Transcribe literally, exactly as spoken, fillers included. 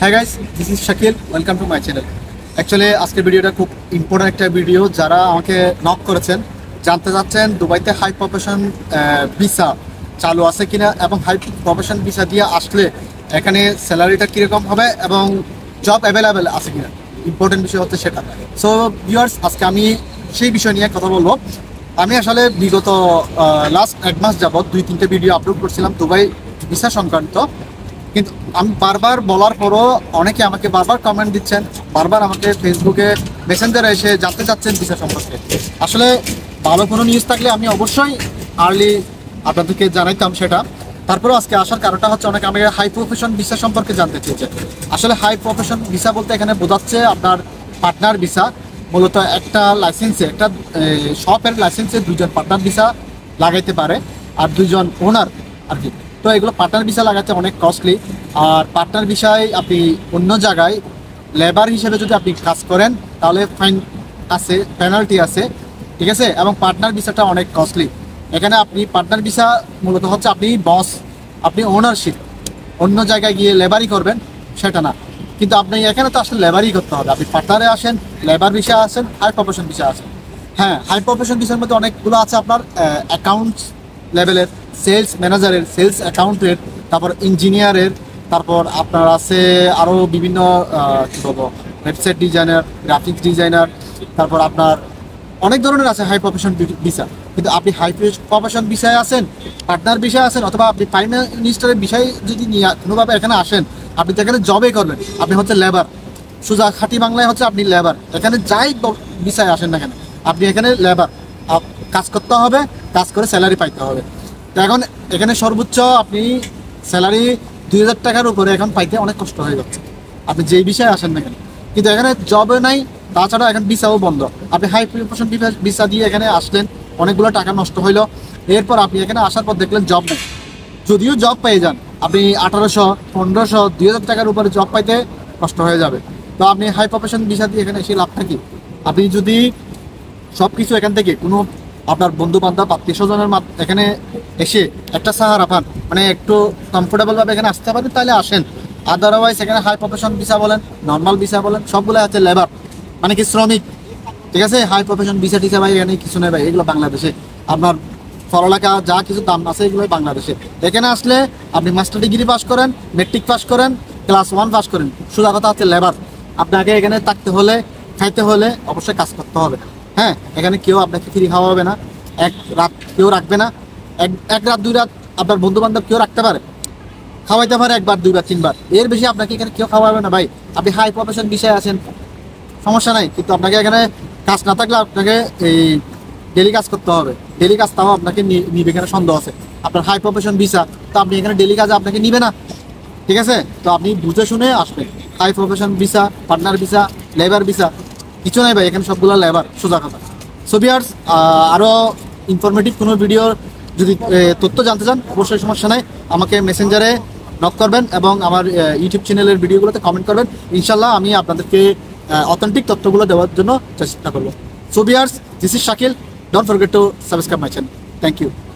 Hi guys, this is Shakil. Welcome to my channel. Actually আজকের ভিডিওটা খুব important একটা ভিডিও। যারা আমাকে নক করেছেন জানতে চাচ্ছেন দুবাইতে হাই প্রফেশন ভিসা চালু আছে কিনা এবং হাই প্রফেশন ভিসা দিয়ে আসলে এখানে স্যালারিটা কীরকম হবে এবং জব অ্যাভেলেবেল আছে কিনা, ইম্পর্টেন্ট বিষয় হচ্ছে সেটা। সো ভিউয়ার্স, আজকে আমি সেই বিষয় নিয়ে কথা বলবো। আমি আসলে বিগত লাস্ট এক মাস যাবৎ দুই তিনটে ভিডিও আপলোড করছিলাম দুবাই ভিসা সংক্রান্ত, কিন্তু আমি বারবার বলার পরও অনেকে আমাকে বারবার কমেন্ট দিচ্ছেন, বারবার আমাকে ফেসবুকে মেসেঞ্জারে এসে জানতে চাচ্ছেন ভিসা সম্পর্কে। আসলে ভালো কোনো নিউজ থাকলে আমি অবশ্যই আর্লি আপনাদেরকে জানাইতাম সেটা। তারপরেও আজকে আসার কারণটা হচ্ছে অনেকে আমাকে হাই প্রফেশন ভিসা সম্পর্কে জানতে চেয়েছে। আসলে হাই প্রফেশন ভিসা বলতে এখানে বোঝাচ্ছে আপনার পার্টনার ভিসা। মূলত একটা লাইসেন্সে, একটা শপের লাইসেন্সে দুইজন পার্টনার ভিসা লাগাইতে পারে আর দুইজন ওনার আর কি। তো এগুলো পার্টনার ভিসা লাগাতে অনেক কস্টলি। আর পার্টনার ভিসায় আপনি অন্য জায়গায় লেবার হিসেবে যদি আপনি কাজ করেন তাহলে ফাইন আছে, পেনাল্টি আছে, ঠিক আছে। এবং পার্টনার ভিসাটা অনেক কস্টলি। এখানে আপনি পার্টনার ভিসা মূলত হচ্ছে আপনি বস, আপনি ওনারশিপ, অন্য জায়গায় গিয়ে লেবারই করবেন সেটা না। কিন্তু আপনি এখানে তো আসলে লেবারই করতে হবে। আপনি পার্টনারে আসেন, লেবার ভিসা আসেন, হাই প্রফেশন ভিসা আসেন। হ্যাঁ, হাই প্রফেশন ভিসার মধ্যে অনেকগুলো আছে আপনার অ্যাকাউন্টস লেভেলের, সেলস ম্যানেজারের, সেলস অ্যাকাউন্টের, তারপর ইঞ্জিনিয়ারের, তারপর আপনার আছে আরও বিভিন্ন কী বলবো ওয়েবসাইট ডিজাইনার, গ্রাফিক্স ডিজাইনার, তারপর আপনার অনেক ধরনের আছে হাই প্রফেশন ভিসা। কিন্তু আপনি হাই প্রফেশন ভিসায় আসেন, পার্টনার ভিসায় আসেন, অথবা আপনি প্রাইম মিনিস্টারের বিষয় যদি নিয়ে কোনোভাবে এখানে আসেন, আপনি তো এখানে জবে করবেন, আপনি হচ্ছে লেবার। সোজা খাঁটি বাংলায় হচ্ছে আপনি লেবার। এখানে যাই ভিসায় আসেন না কেন, আপনি এখানে লেবার, কাজ করতে হবে, কাজ করে স্যালারি পাইতে হবে। তো এখন এখানে সর্বোচ্চ আপনি স্যালারি দুই হাজার টাকার উপরে এখন পাইতে অনেক কষ্ট হয়ে যাচ্ছে, আপনি যেই বিষয়ে আসেন না কেন। কিন্তু এখানে জবে নাই, তাছাড়া এখন ভিসাও বন্ধ। আপনি হাই প্রফেশন ভিসা দিয়ে এখানে আসলেন, অনেকগুলো টাকা নষ্ট হইলো। এরপর আপনি এখানে আসার পর দেখলেন জব নেই। যদিও জব পেয়ে যান, আপনি আঠারোশো পনেরোশো দুই হাজার টাকার উপরে জব পাইতে কষ্ট হয়ে যাবে। তো আপনি হাই প্রফেশন ভিসা দিয়ে এখানে এসে লাভটা কি? আপনি যদি সব কিছু এখান থেকে কোনো আপনার বন্ধু বান্ধব আত্মীয় স্বজনের এখানে এসে একটা সাহারা পান, মানে একটু কমফোর্টেবলভাবে এখানে আসতে পারেন, তাহলে আসেন। আদারওয়াইজ এখানে হাই প্রফেশন ভিসা বলেন, নর্মাল ভিসা বলেন, সবগুলো আছে লেবার, মানে কি শ্রমিক, ঠিক আছে। হাই প্রফেশন ভিসা টিসা ভাই এখানে কিছু নেই ভাই, এগুলো বাংলাদেশে। আপনার পড়ালেখা যা কিছু দাম আছে এগুলোই বাংলাদেশে। এখানে আসলে আপনি মাস্টার ডিগ্রি পাস করেন, মেট্রিক পাস করেন, ক্লাস ওয়ান পাস করেন, সোজা কথা হচ্ছে লেবার। আপনাকে এখানে থাকতে হলে, খাইতে হলে অবশ্যই কাজ করতে হবে। হ্যাঁ, এখানে কেউ আপনাকে ফ্রি খাওয়া হবে না, এক রাত কেউ রাখবে না, এক এক রাত দুই রাত আপনার বন্ধু বান্ধব কেউ রাখতে পারে, খাওয়াইতে পারে একবার দুইবার তিনবার, এর বেশি আপনাকে এখানে কেউ খাওয়াবে না ভাই। আপনি হাই প্রফেশন বিষয়ে আছেন, সমস্যা নাই, কিন্তু আপনাকে এখানে কাজ না থাকলে আপনাকে এই ডেলি কাজ করতে হবে। ডেলি কাজ তাও আপনাকে নিবে, এখানে সন্দেহ আছে। আপনার হাই প্রফেশন ভিসা, তো আপনি এখানে ডেলি কাজে আপনাকে নিবে না, ঠিক আছে। তো আপনি বুঝে শুনে আসবেন। High profession visa, partner visa, labour visa কিছু নাই ভাই, এখানে সবগুলো লেবার, সোজা কথা। সো ভিউয়ার্স, আরও ইনফরমেটিভ কোনো ভিডিও যদি তথ্য জানতে চান অবশ্যই সমস্যা নাই, আমাকে মেসেঞ্জারে নক করবেন এবং আমার ইউটিউব চ্যানেলের ভিডিওগুলোতে কমেন্ট করবেন। ইনশাল্লাহ আমি আপনাদেরকে অথেন্টিক তথ্যগুলো দেওয়ার জন্য চেষ্টা করবো। So viewers, this is Shakil, don't forget to subscribe my channel. Thank you.